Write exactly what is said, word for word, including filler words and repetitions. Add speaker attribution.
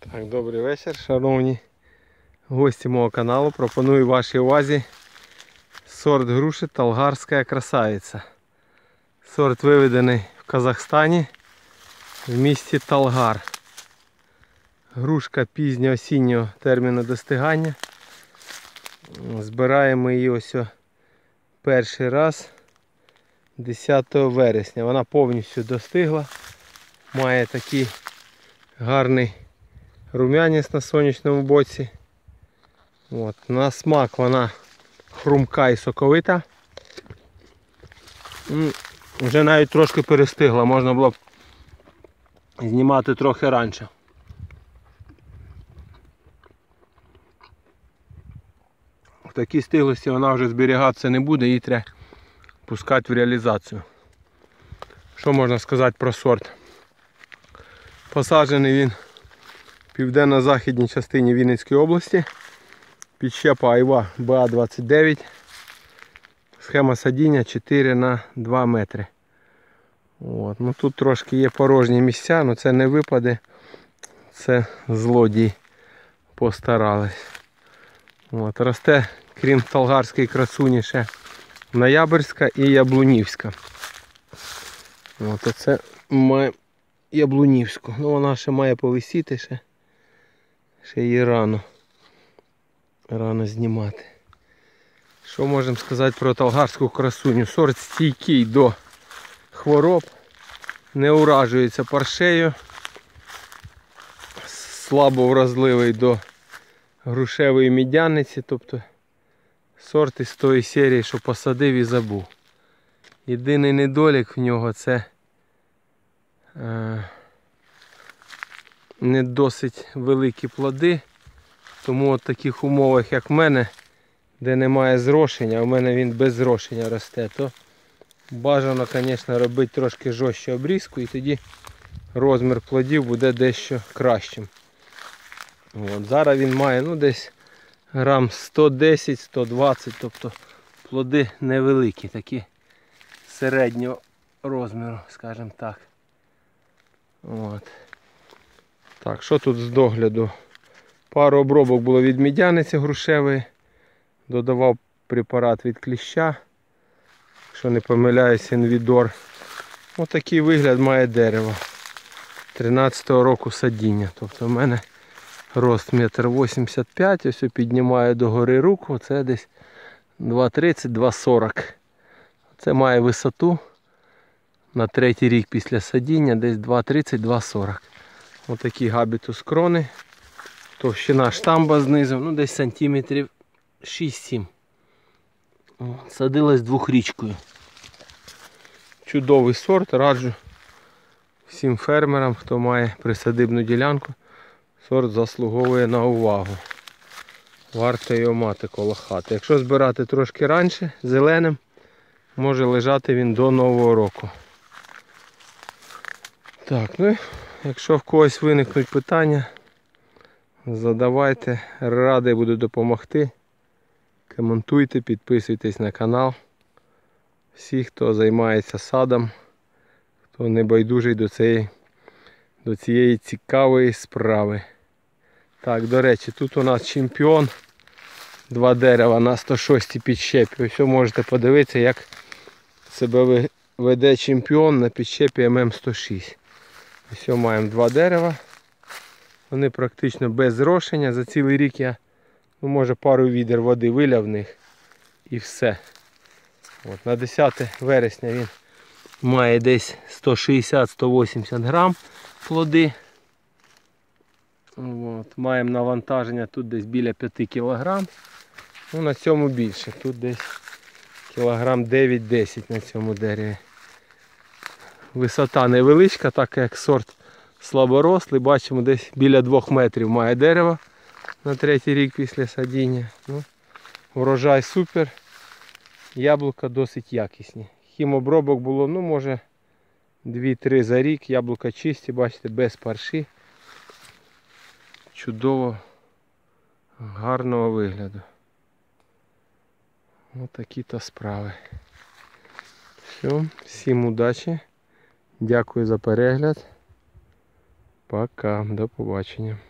Speaker 1: Так, добрий вечір, шановні гості мого каналу. Пропоную вашій увазі сорт груші Талгарська красавиця. Сорт виведений в Казахстані, в місті Талгар. Грушка пізньо-осіннього терміну достигання. Збираємо її ось перший раз десятого вересня. Вона повністю достигла. Має такий гарний рум'янець на сонячному боці. От. На смак вона хрумка і соковита. Вже навіть трошки перестигла, можна було б знімати трохи раніше. В такій стиглості вона вже зберігатися не буде, її треба пускати в реалізацію. Що можна сказати про сорт? Посаджений він в південно-західній частині Вінницької області. Підщепа Айва Б А двадцять дев'ять. Схема садіння чотири на два метри. От. Ну, тут трошки є порожні місця, але це не випаде. Це злодії постарались. От. Росте, крім Талгарської красуні, ще Ноябрьська і Яблунівська. От. Оце має Яблунівську. Ну, вона ще має повисіти, ще, ще її рано. Рано знімати. Що можемо сказати про Талгарську красуню? Сорт стійкий до хвороб, не уражується паршею, слабо вразливий до грушевої мідяниці, тобто сорт із тої серії, що посадив і забув. Єдиний недолік в нього це е, не досить великі плоди, тому в таких умовах, як в мене, де немає зрошення, а в мене він без зрошення росте, то бажано, звісно, робити трошки жорстче обрізку, і тоді розмір плодів буде дещо кращим. От, зараз він має ну, десь грам сто десять - сто двадцять, тобто плоди невеликі, такі середнього розміру, скажімо так. От. Так, що тут з догляду? Пару обробок було від мідяниці грушевої. Додавав препарат від кліща. Якщо не помиляюсь, інвідор. Ось такий вигляд має дерево. тринадцятого року садіння. Тобто в мене рост метр вісімдесят п'ять. Ось я піднімаю догори руку. Це десь два тридцять - два сорок. Це має висоту на третій рік після садіння. Десь два тридцять - два сорок. Ось такий габітус крони. Товщина штамба знизу. Ну десь сантиметрів шість сім. Садилась двохрічкою. Чудовий сорт, раджу всім фермерам, хто має присадибну ділянку. Сорт заслуговує на увагу. Варто його мати коло хати. Якщо збирати трошки раніше, зеленим, може лежати він до Нового року. Так, ну якщо в когось виникнуть питання, задавайте, радий буду допомогти. Коментуйте, підписуйтесь на канал. Всі, хто займається садом, хто не байдужий до цієї, до цієї цікавої справи. Так, до речі, тут у нас чемпіон. Два дерева на сто шостій підщепі. Ось ви можете подивитися, як себе веде чемпіон на підщепі М М сто шість. Ось маємо два дерева. Вони практично без зрошення. За цілий рік я, ну, може, пару відер води виляв в них і все. От, на десяте вересня він має десь сто шістдесят - сто вісімдесят грам плоди. От, маємо навантаження тут десь біля п'яти кілограм. Ну, на цьому більше. Тут десь кілограм дев'ять - десять на цьому дереві. Висота невеличка, так як сорт слаборослий. Бачимо, десь біля двох метрів має дерево на третій рік після садіння. Ну, врожай супер. Яблука досить якісні. Хімобробок було, ну, може, дві-три за рік. Яблука чисті, бачите, без парші. Чудово, гарного вигляду. Ось такі-то справи. Все, всім удачі. Дякую за перегляд. Пока, до побачення.